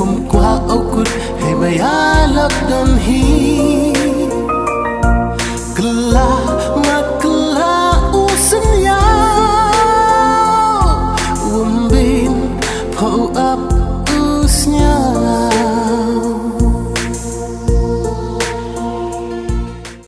hôm qua âu cút hay bay á lấp đầm hi